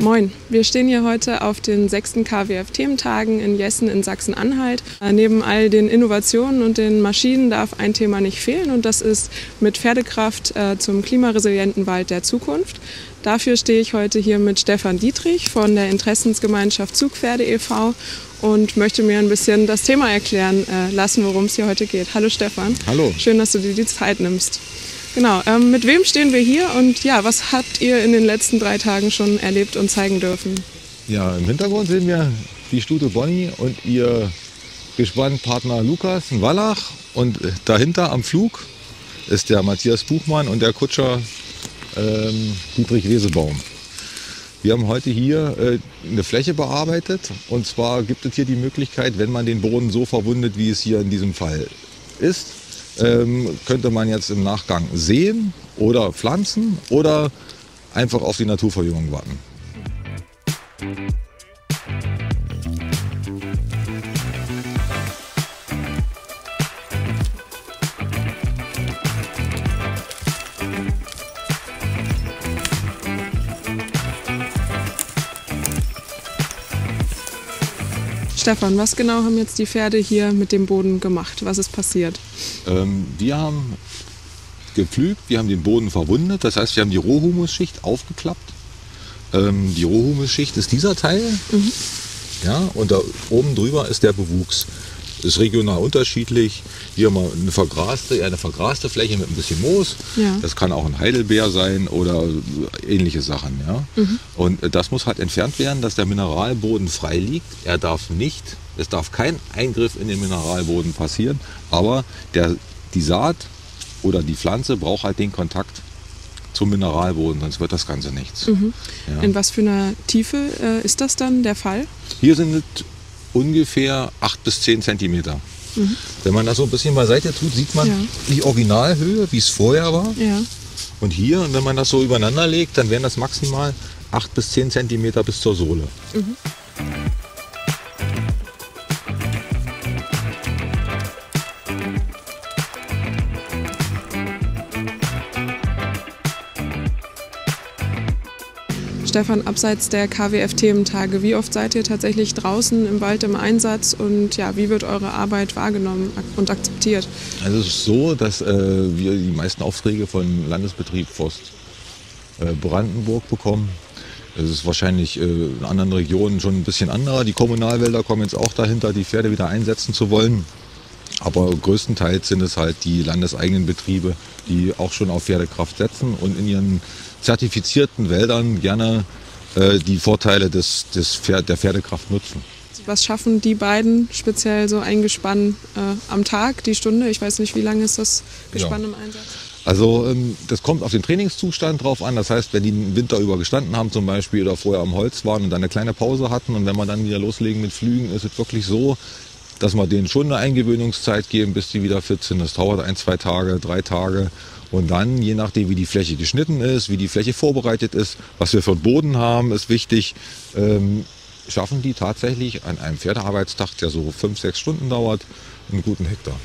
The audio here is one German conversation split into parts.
Moin, wir stehen hier heute auf den 6. KWF-Thementagen in Jessen in Sachsen-Anhalt. Neben all den Innovationen und den Maschinen darf ein Thema nicht fehlen und das ist mit Pferdekraft zum klimaresilienten Wald der Zukunft. Dafür stehe ich heute hier mit Stefan Dietrich von der Interessensgemeinschaft Zugpferde e.V. und möchte mir ein bisschen das Thema erklären lassen, worum es hier heute geht. Hallo Stefan. Hallo. Schön, dass du dir die Zeit nimmst. Genau, mit wem stehen wir hier und ja, was habt ihr in den letzten 3 Tagen schon erlebt und zeigen dürfen? Ja, im Hintergrund sehen wir die Stute Bonnie und ihr Gespannpartner Lukas, ein Wallach. Und dahinter am Flug ist der Matthias Buchmann und der Kutscher Dietrich Wesebaum. Wir haben heute hier eine Fläche bearbeitet und zwar gibt es hier die Möglichkeit, wenn man den Boden so verwundet, wie es hier in diesem Fall ist, könnte man jetzt im Nachgang säen oder pflanzen oder einfach auf die Naturverjüngung warten. Stefan, was genau haben jetzt die Pferde hier mit dem Boden gemacht? Was ist passiert? Wir haben gepflügt, wir haben den Boden verwundet, das heißt, wir haben die Rohhumusschicht aufgeklappt. Die Rohhumusschicht ist dieser Teil, ja, und da oben drüber ist der Bewuchs. Ist regional unterschiedlich. Hier haben wir eine vergraste Fläche mit ein bisschen Moos. Ja. Das kann auch ein Heidelbeer sein oder ähnliche Sachen. Ja? Und das muss halt entfernt werden, dass der Mineralboden frei liegt. Es darf kein Eingriff in den Mineralboden passieren, aber die Saat oder die Pflanze braucht halt den Kontakt zum Mineralboden, sonst wird das Ganze nichts. Ja. In was für einer Tiefe ist das dann der Fall? Hier sind es ungefähr 8 bis 10 Zentimeter. Wenn man das so ein bisschen beiseite tut, sieht man die Originalhöhe, wie es vorher war. Ja. Und hier, und wenn man das so übereinander legt, dann wären das maximal 8 bis 10 Zentimeter bis zur Sohle. Stefan, abseits der KWF-Thementage, wie oft seid ihr tatsächlich draußen im Wald im Einsatz und ja, wie wird eure Arbeit wahrgenommen und akzeptiert? Also es ist so, dass wir die meisten Aufträge von Landesbetrieb Forst Brandenburg bekommen. Es ist wahrscheinlich in anderen Regionen schon ein bisschen anderer. Die Kommunalwälder kommen jetzt auch dahinter, die Pferde wieder einsetzen zu wollen. Aber größtenteils sind es halt die landeseigenen Betriebe, die auch schon auf Pferdekraft setzen und in ihren zertifizierten Wäldern gerne die Vorteile der Pferdekraft nutzen. Was schaffen die beiden, speziell so ein Gespann am Tag, die Stunde? Ich weiß nicht, wie lange ist das Gespann im Einsatz? Also das kommt auf den Trainingszustand drauf an. Das heißt, wenn die den Winter über gestanden haben zum Beispiel oder vorher am Holz waren und dann eine kleine Pause hatten und wenn wir dann wieder loslegen mit Flügen, ist es wirklich so, dass wir denen schon eine Eingewöhnungszeit geben, bis die wieder fit sind. Das dauert 1, 2 Tage, 3 Tage. Und dann, je nachdem, wie die Fläche geschnitten ist, wie die Fläche vorbereitet ist, was wir für einen Boden haben, ist wichtig, schaffen die tatsächlich an einem Pferdearbeitstag, der so 5, 6 Stunden dauert, einen guten Hektar.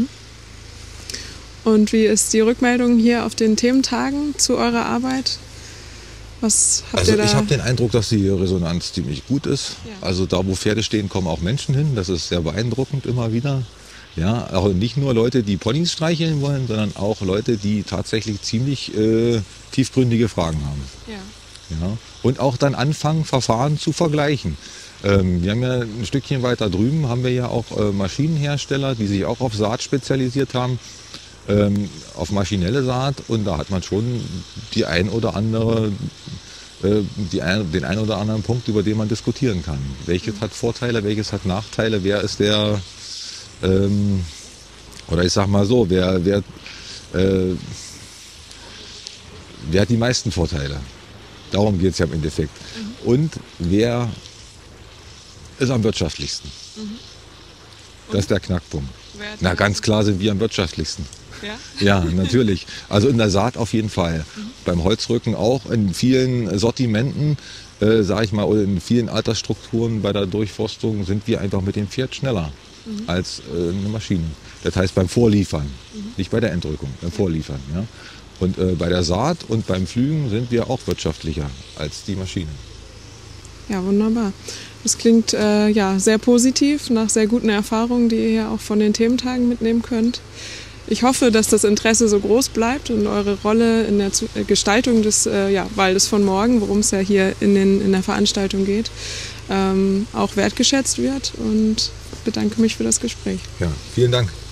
Und wie ist die Rückmeldung hier auf den Thementagen zu eurer Arbeit? Was habt ihr da? Ich habe den Eindruck, dass die Resonanz ziemlich gut ist. Ja. Also da, wo Pferde stehen, kommen auch Menschen hin. Das ist sehr beeindruckend immer wieder. Ja, auch nicht nur Leute, die Ponys streicheln wollen, sondern auch Leute, die tatsächlich ziemlich tiefgründige Fragen haben. Ja. Und auch dann anfangen, Verfahren zu vergleichen. Wir haben ja ein Stückchen weiter drüben, haben wir ja auch Maschinenhersteller, die sich auch auf Saat spezialisiert haben. Auf maschinelle Saat und da hat man schon den ein oder anderen Punkt, über den man diskutieren kann. Welches hat Vorteile, welches hat Nachteile, wer ist der, oder ich sag mal so, wer hat die meisten Vorteile? Darum geht es ja im Endeffekt. Und wer ist am wirtschaftlichsten? Das ist der Knackpunkt. Na, ganz klar sind wir am wirtschaftlichsten. Ja? Ja, natürlich. Also in der Saat auf jeden Fall. Beim Holzrücken auch, in vielen Sortimenten, sage ich mal, oder in vielen Altersstrukturen bei der Durchforstung sind wir einfach mit dem Pferd schneller als eine Maschine. Das heißt beim Vorliefern, nicht bei der Entrückung, beim Vorliefern. Ja? Und bei der Saat und beim Pflügen sind wir auch wirtschaftlicher als die Maschine. Ja, wunderbar. Das klingt sehr positiv, nach sehr guten Erfahrungen, die ihr ja auch von den Thementagen mitnehmen könnt. Ich hoffe, dass das Interesse so groß bleibt und eure Rolle in der Gestaltung des Waldes von morgen, worum es ja hier in der Veranstaltung geht, auch wertgeschätzt wird, und bedanke mich für das Gespräch. Ja, vielen Dank.